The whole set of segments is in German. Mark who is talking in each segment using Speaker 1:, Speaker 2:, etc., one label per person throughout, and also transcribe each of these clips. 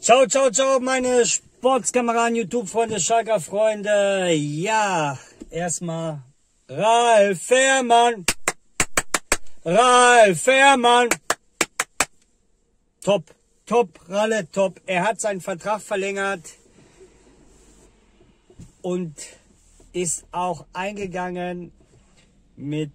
Speaker 1: Ciao, ciao, ciao, meine Sportskameraden, YouTube-Freunde, Schalker-Freunde. Ja, erstmal Ralf Fährmann. Ralf Fährmann. Top, top, Ralle, top. Er hat seinen Vertrag verlängert und ist auch eingegangen mit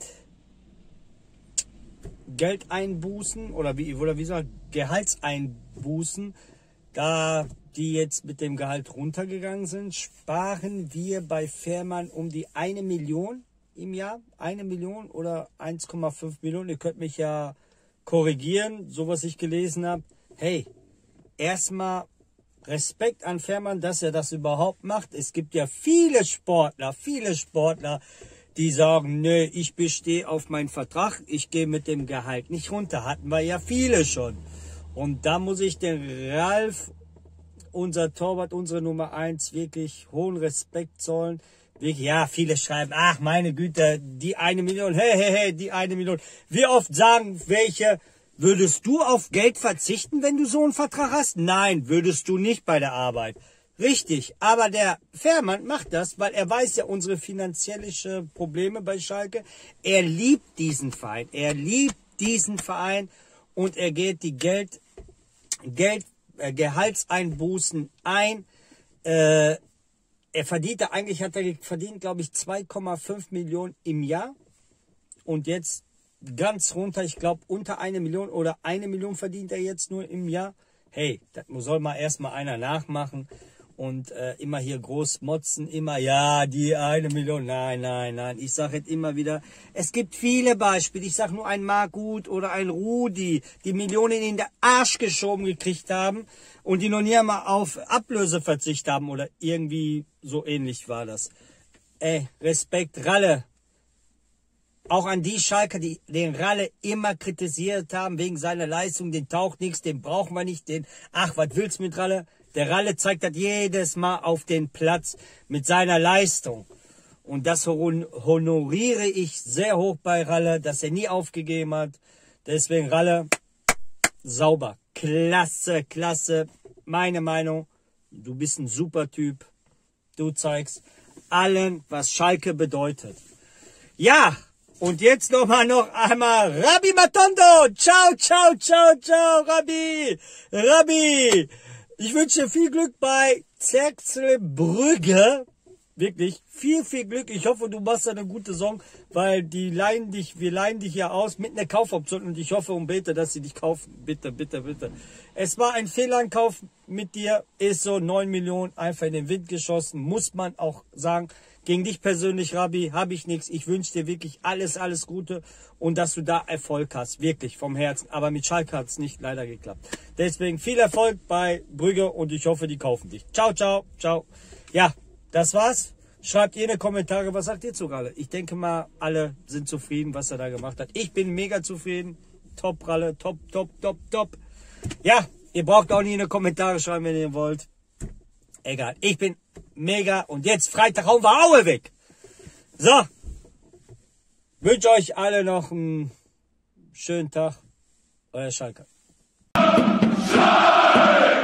Speaker 1: Geldeinbußen oder wie soll Gehaltseinbußen. Da die jetzt mit dem Gehalt runtergegangen sind, sparen wir bei Fährmann um die 1 Million im Jahr. 1 Million oder 1,5 Millionen. Ihr könnt mich ja korrigieren, so was ich gelesen habe. Hey, erstmal Respekt an Fährmann, dass er das überhaupt macht. Es gibt ja viele Sportler, die sagen, nö, ich bestehe auf meinen Vertrag, ich gehe mit dem Gehalt nicht runter. Hatten wir ja viele schon. Und da muss ich den Ralf, unser Torwart, unsere Nummer 1, wirklich hohen Respekt zollen. Wirklich, ja, viele schreiben, ach meine Güte, die 1 Million, hey, die 1 Million. Wie oft sagen welche, würdest du auf Geld verzichten, wenn du so einen Vertrag hast? Nein, würdest du nicht bei der Arbeit. Richtig, aber der Fährmann macht das, weil er weiß ja unsere finanziellen Probleme bei Schalke. Er liebt diesen Verein, und er geht die Gehaltseinbußen ein. Er verdient, eigentlich hat er verdient, glaube ich, 2,5 Millionen im Jahr. Und jetzt ganz runter, ich glaube, unter 1 Million oder 1 Million verdient er jetzt nur im Jahr. Hey, das soll mal erstmal einer nachmachen. Und immer hier groß motzen, immer, ja, die 1 Million, nein. Ich sage jetzt immer wieder, es gibt viele Beispiele. Ich sage nur ein Margut oder ein Rudi, die Millionen in den Arsch geschoben gekriegt haben und die noch nie einmal auf Ablöse verzichtet haben oder irgendwie so ähnlich war das. Ey, Respekt, Ralle. Auch an die Schalker, die den Ralle immer kritisiert haben wegen seiner Leistung, den taucht nichts, den brauchen wir nicht, ach, was willst du mit Ralle? Der Ralle zeigt das jedes Mal auf den Platz mit seiner Leistung. Und das honoriere ich sehr hoch bei Ralle, dass er nie aufgegeben hat. Deswegen Ralle, sauber, klasse. Meine Meinung, du bist ein super Typ. Du zeigst allen, was Schalke bedeutet. Ja, und jetzt noch einmal Rabbi Matondo. Ciao, Rabbi. Ich wünsche dir viel Glück bei Zerxle-Brügge. Wirklich viel Glück. Ich hoffe, du machst eine gute Saison, weil wir leihen dich ja aus mit einer Kaufoption und ich hoffe und bete, dass sie dich kaufen. Bitte. Es war ein Fehlankauf mit dir, ist so 9 Millionen einfach in den Wind geschossen, muss man auch sagen. Gegen dich persönlich, Rabbi, habe ich nichts. Ich wünsche dir wirklich alles Gute und dass du da Erfolg hast, wirklich vom Herzen. Aber mit Schalke hat es nicht leider geklappt. Deswegen viel Erfolg bei Brügge und ich hoffe, die kaufen dich. Ciao. Ja, das war's. Schreibt ihr in die Kommentare, was sagt ihr zu Ralle? Ich denke mal, alle sind zufrieden, was er da gemacht hat. Ich bin mega zufrieden. Top, Ralle, top. Ja, ihr braucht auch nicht in die Kommentare schreiben, wenn ihr wollt. Egal, ich bin mega und jetzt Freitag hauen wir Aue weg. So, wünsche euch alle noch einen schönen Tag. Euer Schalker.